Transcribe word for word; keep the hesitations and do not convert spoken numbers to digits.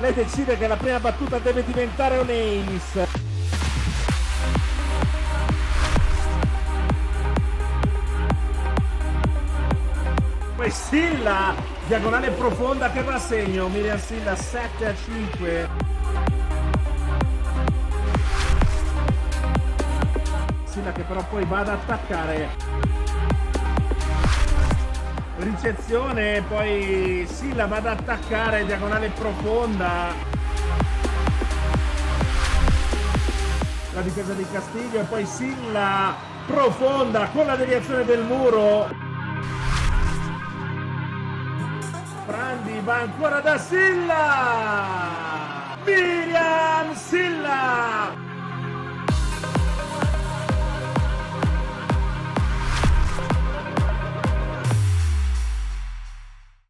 lei decide che la prima battuta deve diventare un ace. Poi Silla, diagonale profonda che va a segno, Miriam Silla sette a cinque. Silla che però poi va ad attaccare. Ricezione, poi Silla va ad attaccare, diagonale profonda. La difesa di Castiglio e poi Silla profonda con la deviazione del muro. Brandi va ancora da Silla. Miriam Silla.